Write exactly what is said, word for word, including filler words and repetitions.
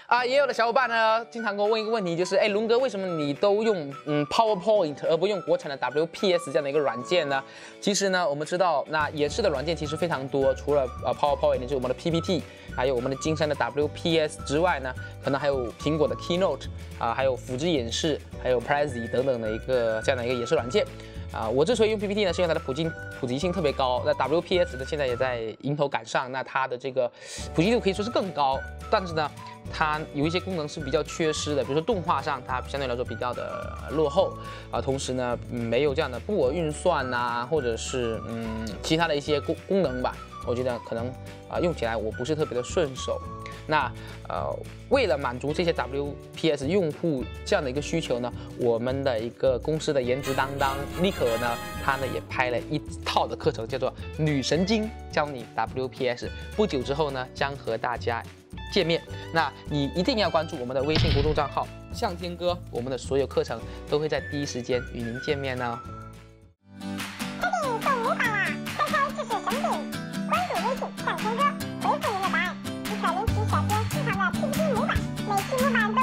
啊，也有的小伙伴呢，经常跟我问一个问题，就是哎，龙哥，为什么你都用嗯 PowerPoint 而不用国产的 W P S 这样的一个软件呢？其实呢，我们知道那演示的软件其实非常多，除了呃 PowerPoint 就是我们的 P P T， 还有我们的金山的 W P S 之外呢，可能还有苹果的 Keynote 啊，还有辅之演示，还有 Prezi 等等的一个这样的一个演示软件。 啊，我之所以用 P P T 呢，是因为它的普及普及性特别高。那 W P S 呢，现在也在迎头赶上，那它的这个普及度可以说是更高。但是呢，它有一些功能是比较缺失的，比如说动画上它相对来说比较的落后啊，同时呢，没有这样的布尔运算呐、啊，或者是嗯其他的一些功功能吧，我觉得可能啊用起来我不是特别的顺手。 那呃，为了满足这些 W P S 用户这样的一个需求呢，我们的一个公司的颜值担当立可呢，他呢也拍了一套的课程，叫做《女神经教你 W P S》。不久之后呢，将和大家见面。那你一定要关注我们的微信公众账号“向天歌”，我们的所有课程都会在第一时间与您见面呢、哦。 回复您的答案，即可领取小编私藏的 P P T 模板，每期模板都